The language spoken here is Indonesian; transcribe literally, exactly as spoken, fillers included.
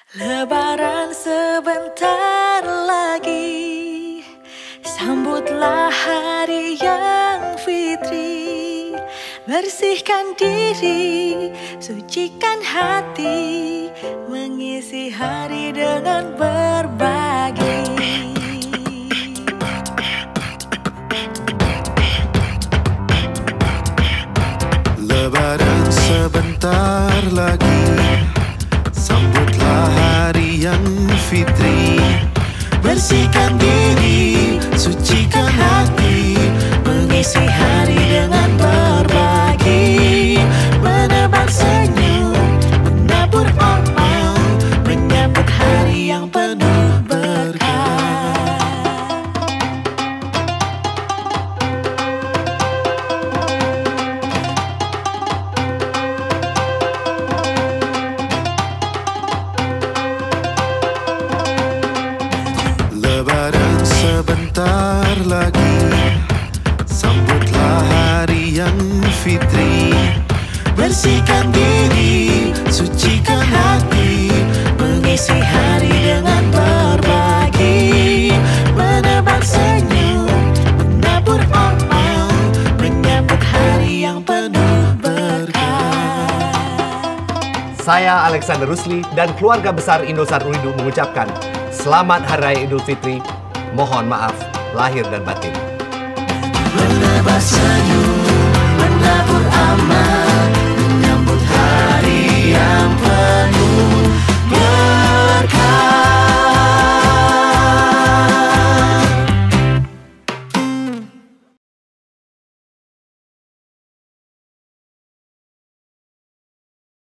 Lebaran sebentar lagi, sambutlah hari yang fitri. Bersihkan diri, sucikan hati, mengisi hari dengan berbagi. Lebaran sebentar lagi, sambutlah hari yang fitri. Bersihkan diri, sucikan hati, mengisi hari dengan berbagi. Menebar senyum, menabur amal, menyambut hari yang penuh berkah. Lebaran sebentar lagi, sambutlah hari yang fitri. Bersihkan diri, sucikan hati, mengisi hari dengan berbagi. Menebar senyum, menabur amal, menyambut hari yang penuh berkah. Saya Alexander Rusli dan keluarga besar Indosat Uridu mengucapkan Selamat Hari Raya Idul Fitri. Mohon maaf lahir dan batin. Menebar senyum, menabur amal,